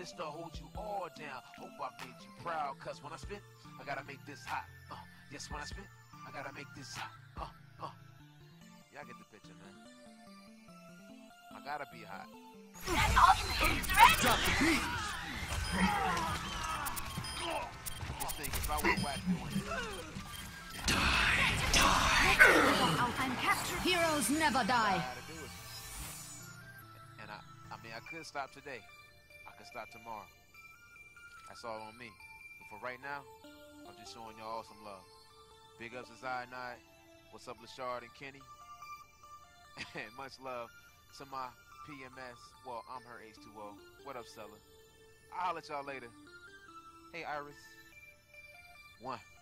just to hold you all down. Hope I made you proud, cause when I spit, I gotta make this hot. Yes, when I spit, I gotta make this hot. Y'all get the picture, man. I gotta be hot. That ultimate is ready! Drop the beat! This thing, if I was whack doing it. I'm captured. Heroes never die. How to do it. And I mean, I could stop today. I could stop tomorrow. That's all on me. But for right now, I'm just showing y'all some love. Big ups to Cyanide. What's up, Lashard and Kenny? And much love to my PMS. Well, I'm her H2O. What up, Stella? I'll holler at y'all later. Hey, Iris. 1.